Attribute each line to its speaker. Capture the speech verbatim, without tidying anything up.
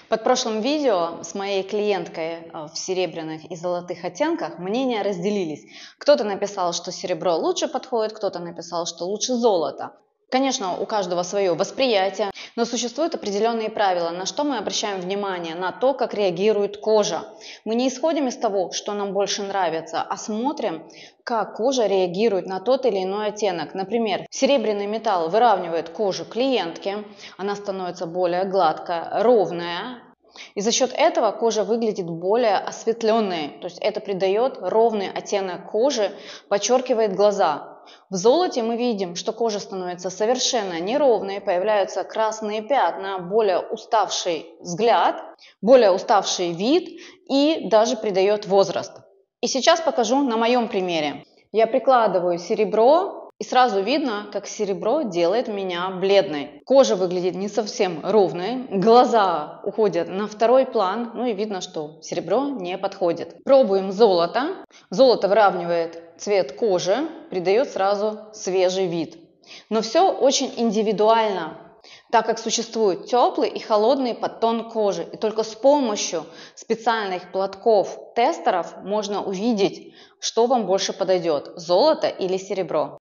Speaker 1: Под прошлым видео с моей клиенткой в серебряных и золотых оттенках мнения разделились. Кто-то написал, что серебро лучше подходит, кто-то написал, что лучше золото. Конечно, у каждого свое восприятие, но существуют определенные правила, на что мы обращаем внимание, на то, как реагирует кожа. Мы не исходим из того, что нам больше нравится, а смотрим, как кожа реагирует на тот или иной оттенок. Например, серебряный металл выравнивает кожу клиентки, она становится более гладкая, ровная. И за счет этого кожа выглядит более осветленной, то есть это придает ровный оттенок кожи, подчеркивает глаза. В золоте мы видим, что кожа становится совершенно неровной, появляются красные пятна, более уставший взгляд, более уставший вид и даже придает возраст. И сейчас покажу на моем примере. Я прикладываю серебро. И сразу видно, как серебро делает меня бледной. Кожа выглядит не совсем ровной, глаза уходят на второй план, ну и видно, что серебро не подходит. Пробуем золото. Золото выравнивает цвет кожи, придает сразу свежий вид. Но все очень индивидуально, так как существует теплый и холодный подтон кожи. И только с помощью специальных платков-тестеров можно увидеть, что вам больше подойдет – золото или серебро.